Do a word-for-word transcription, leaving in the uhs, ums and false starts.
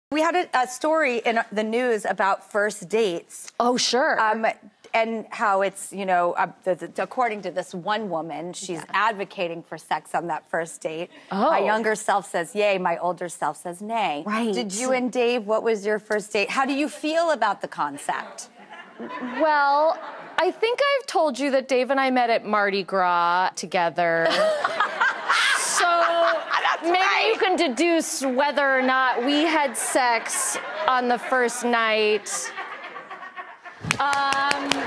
We had a, a story in the news about first dates. Oh, sure. Um, and how it's, you know, uh, the, the, according to this one woman, she's yeah. advocating for sex on that first date. Oh. My younger self says yay, my older self says nay. Right. Did you and Dave, what was your first date? How do you feel about the concept? Well, I think I've told you that Dave and I met at Mardi Gras together. So That's maybe right. you can deduce whether or not we had sex on the first night. Um,